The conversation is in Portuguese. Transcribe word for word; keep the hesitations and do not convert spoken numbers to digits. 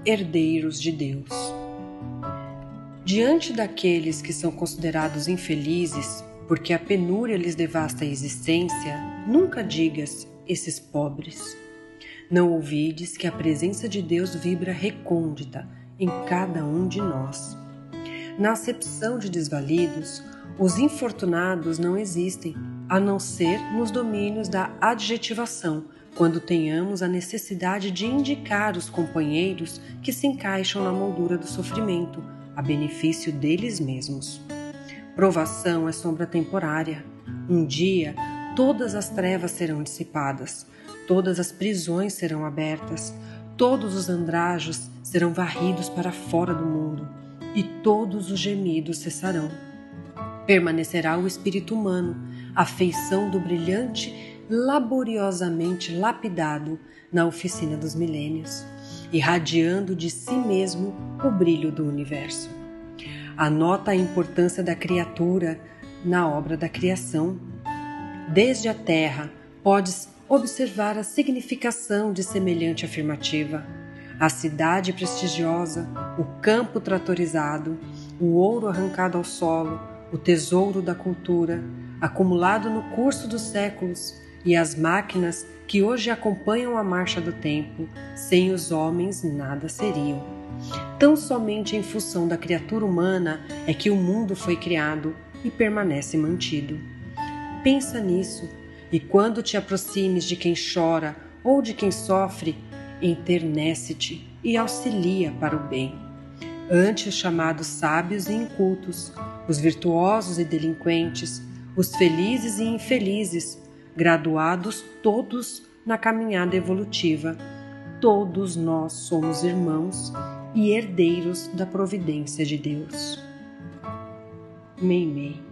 herdeiros de Deus. Diante daqueles que são considerados infelizes, porque a penúria lhes devasta a existência, nunca digas, esses pobres. Não ouvides que a presença de Deus vibra recôndita em cada um de nós. Na acepção de desvalidos, os infortunados não existem, a não ser nos domínios da adjetivação, quando tenhamos a necessidade de indicar os companheiros que se encaixam na moldura do sofrimento, a benefício deles mesmos. Provação é sombra temporária. Um dia, todas as trevas serão dissipadas, todas as prisões serão abertas, todos os andrajos serão varridos para fora do mundo, e todos os gemidos cessarão. Permanecerá o espírito humano, a feição do brilhante, laboriosamente lapidado na oficina dos milênios, irradiando de si mesmo o brilho do universo. Anota a importância da criatura na obra da criação. Desde a terra, podes observar a significação de semelhante afirmativa. A cidade prestigiosa, o campo tratorizado, o ouro arrancado ao solo, o tesouro da cultura, acumulado no curso dos séculos, e as máquinas que hoje acompanham a marcha do tempo, sem os homens nada seriam. Tão somente em função da criatura humana é que o mundo foi criado e permanece mantido. Pensa nisso, e quando te aproximes de quem chora ou de quem sofre, enternece-te e auxilia para o bem. Ante os chamados sábios e incultos, os virtuosos e delinquentes, os felizes e infelizes, graduados todos na caminhada evolutiva, todos nós somos irmãos e herdeiros da providência de Deus. Meimei.